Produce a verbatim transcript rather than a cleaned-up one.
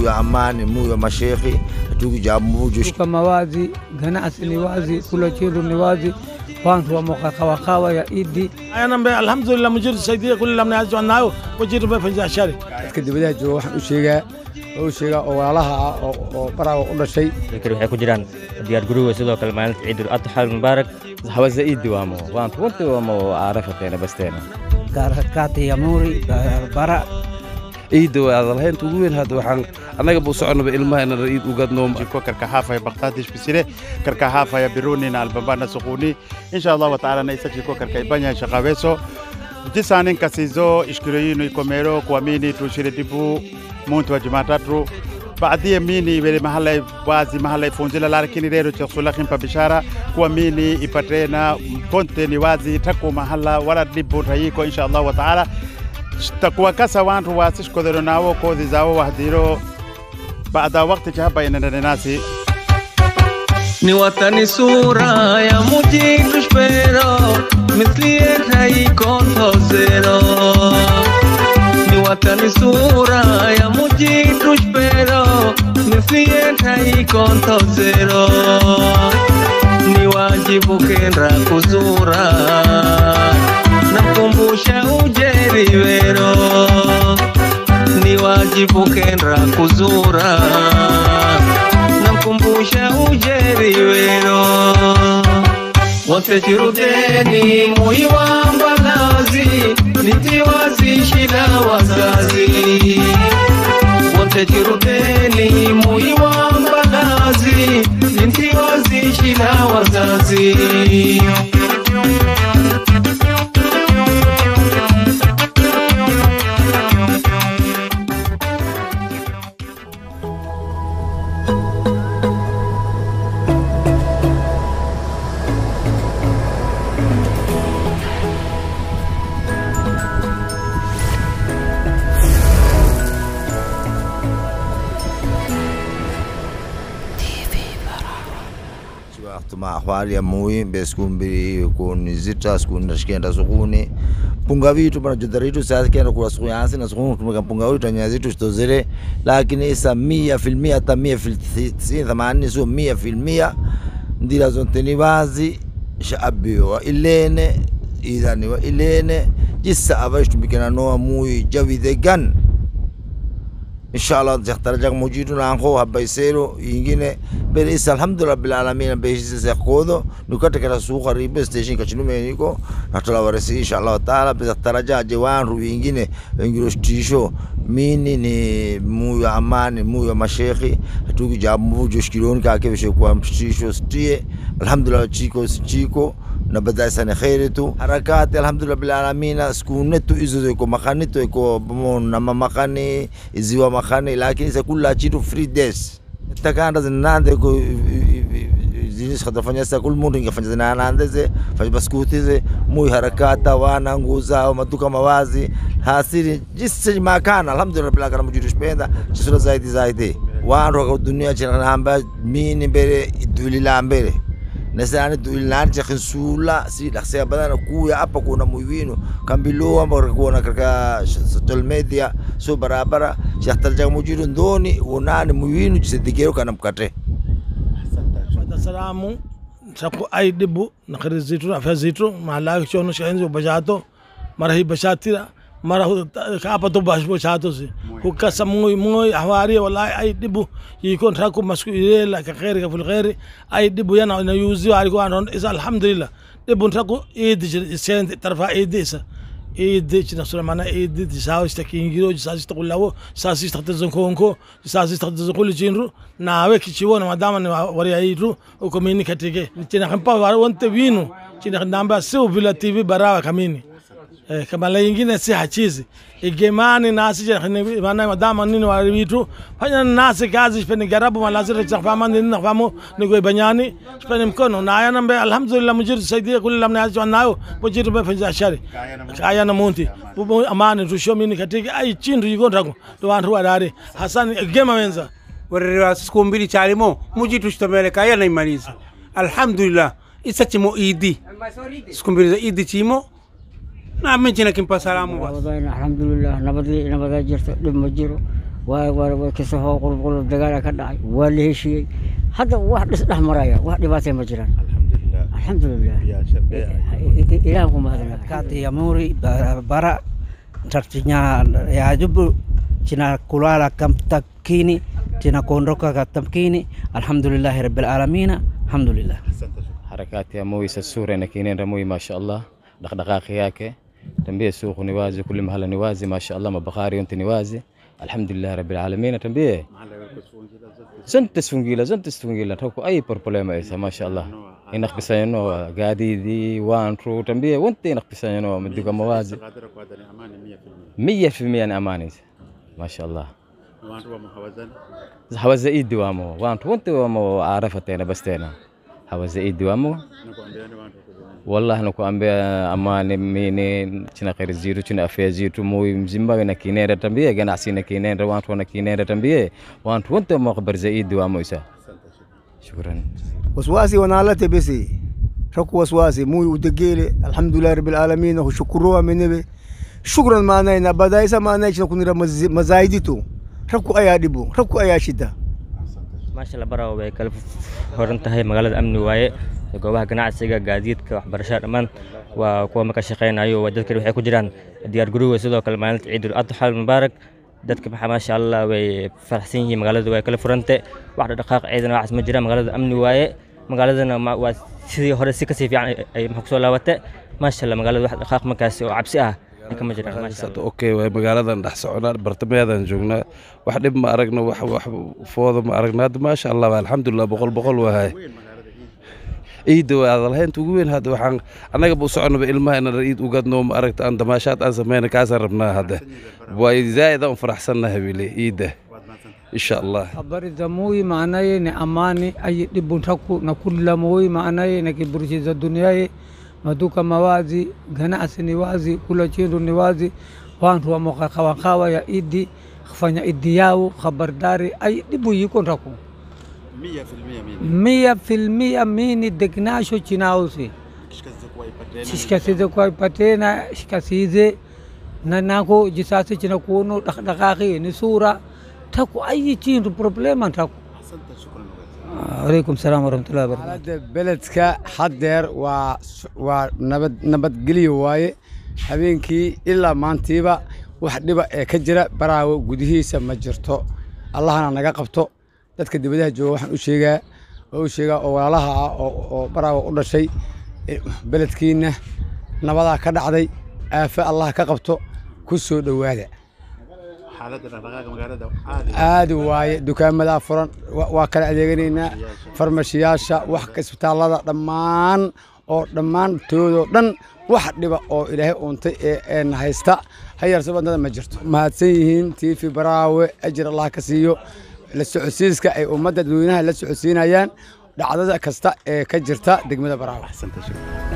moyo wa amani, moyo wa mashekhi, tukujamuju kama wazi ganacsi ni wazi, kula chiru ni wazi, watu wa mkakawa ya Idi. Ayana mbe alhamdulillah mujiru saidia kulli lamna azu anayo mujiru be fanja shari. Kadibada jiro waxaan u sheegaa oo sheegaa oo walaalaha oo baraha u dhashay kale waxay ku jiraan diyaar garowga sidoo kale maalinta Ciid al-Adha al-Mubarak hawaza Idi waamo waan runtii waamo aarafateena basteena gaarakaati yamuri bara Idi waa adalhayn ugu weyn hada waxaan anaga buu soconaba ilmaha in Ciid u gadno jiko karkahafa baqtaadish bisire karkahafa ya birunina albabana suquni insha Allah wa ta'ala naisa jiko karkaibanya shaqaweso jisani kasizo ishkirino ikomero kuamini tushire dibu muntu wa Jumatatu baadhi mini vile mahala wazi mahala ifunzila lakini leo chakula pa bishara kuamini ipatena konte ni wazi taku mahala wala dibu tayiko insha Allah wa ta'ala takuwa kasa wantu wasishkodero nawo kozi zao wahdiro baada wakati chapa inenda nasi ni watani sura ya muji tushpero misli hai konto zero ni watani sura ya muji tushpero misli hai konto zero ni wajibu kendra kuzura nakumbusha ujeri wero ni wajibu kendra kuzura nakumbusha ujeri wero wote jirudeni muiwa mbalazi nitiwazi shida wazazi wote jirudeni muiwa mbalazi nitiwazi shida wazazi tuma ahwali ya mui beskumbi kuni zita skuni nashikenda sukuni punga vitu bana judaritu sasa kenda kula suku yansi na sukuni tumeka punga vitu nyazitu shitozere lakini isa mia filmia hata mia filmia thamani sio mia filmia ndila zonte ni wazi shaabi wa ilene idhani wa ilene jisa avash tumikena noa mui jawidegan inshallah jaxtarajak mujidu nanko habaysero yingine beris alhamdulillah bil alamin beis se qodo nukata kala suuqa ribe station ka chinumeniko natala warasi inshallah taala jaxtaraja jawan ru yingine english tisho mini ni mu amani mu mashekhi tuki jamu joshkilon ka ke beshe kwa tisho stie alhamdulillah chiko chiko na badai sana khairitu harakati alhamdulillah bil alamin skunetu izo ko makanito ko na mamakani iziwa makani lakini za kula chitu free days takanda zinande ko zinis khadafanya sa kul mundu ingafanya zinande ze fanya baskuti ze muy harakata wana nguza maduka mawazi hasiri jisi makana alhamdulillah bil alamin mujirush penda chisura zaidi zaidi wano kwa dunia chana hamba mini mbele idulila mbele nasani duilana jakhsula si laxya badana kuya apa kuna muwino kambilo amba kuna kaka social media so barabara shakhtarja mujiru ndoni unani muwino jisidikero kana mkate salamu saku aidibu nakhrizitu afazitu malaki chono shenzi bajato marahi bashatira mara kapa to bashbo chato si hukasa muy muy ahwari wallahi ay dibu yikon taku maskuile la ka khair ka fil khair ay dibu yana na yuzi ari ko anon is alhamdulillah dibu taku id sent tarfa idisa id china sulamana id tisaw istakingiro sasi taqulawo sasi istatazon konko sasi istatazon kul jinru nawe kichiwona madama ni wari ayru o komini katike china khampa wonte winu china namba sio vila tv barawa kamini kama la yingine si hachizi igemani nasi jani maana madama nini wa vitu fanya nasi kazi shpeni garabu malazira chafama nini nafamu niko banyani shpeni mkono na aya nambe alhamdulillah mujiru saidia kulli lamna azu anayo mujiru be fanya shari aya na munti bubu amani tushomini katika ai chindu yigondrako to wantu wadare Hassan gema wenza warira siku mbili charimo mujitu shtomele kaya na imaliza alhamdulillah isachimo idi siku mbili za idi chimo na minjina kimpa salamu alhamdulillah nabadi nabada jirto dum majiro وكسه قلب قلب دجاجة كذا وله شيء هذا واحد إصلاح مرايا واحد باتي مجران الحمد لله الحمد لله يا شباب إلهكم هذا kati ya muri bara tartinya ya jubu cina kulala kam takini cina kondoka ka tamkini alhamdulillah rabbil alamin alhamdulillah حركات يا موي السورة نكينين رموي ما شاء الله دقدقاق ياك تنبيه سوق نوازي كل محل نوازي ما شاء الله ما بخاري وانت نوازي الحمد لله رب العالمين تنبيه زنت سفنجيلا زنت سفنجيلا توكو اي بروبليم ايسا ما شاء الله انك بسينو قادي دي وان ترو تنبيه وانت انك بسينو مدوك موازي مية في المية اماني ما شاء الله هوازا ايد دوامو وان وانت وامو عارفتين بستينا هوازا ايد دوامو والله نكو أمبي أماني ميني تنا خير زيرو تنا أفيا زيرو موي مزيمبا بنا كينيرة تنبيه جنا عسينا كينيرة وانت وانا كينيرة تنبيه وانت وانت ما خبر زايد دوا موسى شكرا وسواسي ونالا تبسي شكو وسواسي موي ودقيلي الحمد لله رب العالمين وشكروها من نبي شكرا ما ناينا بدايسا ما نايش نكون مزايدتو شكو أيا ديبو شكو أيا شدة ما شاء الله براو بيكلف هورنتهاي مقالة أمن واي goobaha ganacsiga gaadiidka waxbarashada dhamaan waa kuwa ma ka shaqeynayo waa dadka waxay ku jiraan diyaar garowga sidoo kale maalinta ciidul adha mubaarak dadka maxaa ma sha Allah way faraxsan yihiin magaalada way kala furantay wax dhaqaaq ciidana wax ma jira magaalada amni waaye magaaladana waa sidii hore si ka sii fiican ay maxaa soo laabatay ma sha Allah magaalada wax dhaqaaq markaas oo cabsi ah kama jiraan ma sha Allah okay way magaaladan dhex soconaa bartamayadan joognaa wax dhib ma aragno wax wax foodo ma aragna ma sha Allah alxamdulillah boqol boqol waa إيد وهذا الحين تقولين هذا وحن أنا قبل صعنا بالماء أنا ريد وقد نوم أركت أن دماشات أنا سمينا كاسر ربنا هذا وزايد أم فرح سنة هبيلي إيده إن شاء الله خبر زموي معناه نأماني أي دبونتكو نقول لموي معناه نكبرشيز الدنيا مدوك موازي غناء سنوازي كل شيء نوازي وان هو مخاوة خاوة يا إيدي خفنا إيدياو خبر داري أي دبو يكون ركو مية في المية مية في المية ميني دكناشو تشيناوسي شكاسيزو كواي باتينا شكاسيزي ناناكو جساسي تشيناكونو دقاقي نسورة تاكو أي تشين بروبليما تاكو عليكم السلام ورحمة الله وبركاته بلدك حدير و و نبد نبد قلي واي habeenkii ilaa maantiiba wax dhiba ee ka jira baraawo gudihiisa ma jirto allahna naga qabto dadka dibadaha jooga waxaan u sheegaa oo u sheegaa oo walaalaha ah oo baraawo u dhashay beledkiina nabada ka dhacday aafa allah ka qabto ku soo dhawaada xaaladda dhaqaaqa magaalada aadi waaye dukaamada furan waa kala adeeganayna farmashiyaasha wax ka isbitaalada dhammaan oo dhammaan toodoo dhan wax dhiba oo ilaahay uuntay ee haysta hayar sabadada ma jirto mahadsan yihiin T V baraawe ajir allah ka siiyo la socodsiiska ay ummadda dadweynaha la socodsiinayaan dhacdada kasta ee ka jirta degmada baraawe